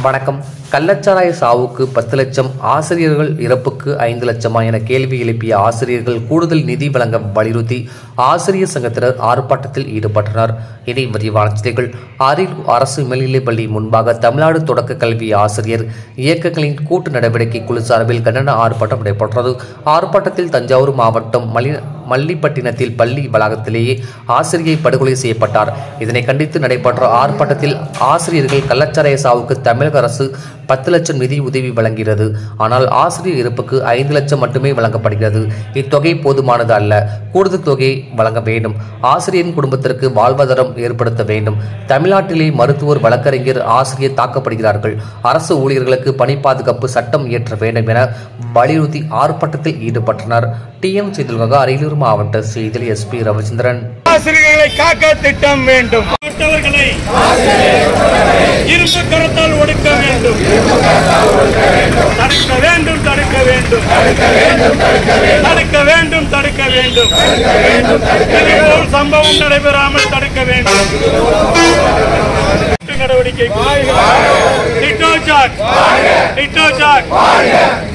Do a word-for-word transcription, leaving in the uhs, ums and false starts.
வணக்கம். கள்ளச்சாராய சாவுக்கு பத்து லட்சம், ஆசிரியர்கள் இறப்புக்கு ஐந்து லட்சமா என கேள்வி எழுப்பிய ஆசிரியர்கள் கூடுதல் நிதி வழங்க வலியுறுத்தி ஆசிரியர் சங்கத்தினர் ஆர்ப்பாட்டத்தில் ஈடுபட்டனர். இனி விரிவான செய்திகள். அரியலூர் அரசு மேல்நிலைப்பள்ளி முன்பாக தமிழ்நாடு தொடக்க கல்வி ஆசிரியர் இயக்கங்களின் கூட்டு நடவடிக்கை குழு சார்பில் கண்டன ஆர்ப்பாட்டம் நடைபெற்றது. ஆர்ப்பாட்டத்தில் தஞ்சாவூர் மாவட்டம் மல்லி மல்லிப்பட்டினத்தில் பள்ளி வளாகத்திலேயே ஆசிரியை படுகொலை செய்யப்பட்டார். இதனை கண்டித்து நடைபெற்ற ஆர்ப்பாட்டத்தில் ஆசிரியர்கள் கள்ளச்சாராய சாவுக்கு தமிழக அரசு பத்து லட்சம் நிதி உதவி வழங்குகிறது. ஆனால் ஆசிரியர் இறப்புக்கு ஐந்து லட்சம் மட்டுமே வழங்கப்படுகிறது. இத்தொகை போதுமானது அல்ல, கூடுதல் தொகை வழங்க வேண்டும். ஆசிரியரின் குடும்பத்திற்கு வாழ்வாதாரம் ஏற்படுத்த வேண்டும். தமிழ்நாட்டிலே மருத்துவர், வழக்கறிஞர், ஆசிரியர் தாக்கப்படுகிறார்கள். அரசு ஊழியர்களுக்கு பணி பாதுகாப்பு சட்டம் இயற்ற வேண்டும் என வலியுறுத்தி ஆர்ப்பாட்டத்தில் ஈடுபட்டனர். டி எம் செய்திகளுக்காக அரியலூர் மாவட்ட செய்தியில் எஸ் பி ரவிச்சந்திரன். ஆசிரியர்களை காக்க திட்டம் வேண்டும். இரும்பு கரத்தால் ஒடுக்க வேண்டும். தடுக்க வேண்டும் தடுக்க வேண்டும் தடுக்க வேண்டும் தடுக்க வேண்டும் இதுபோல் சம்பவம் நடைபெறாமல் தடுக்க வேண்டும். நடவடிக்கை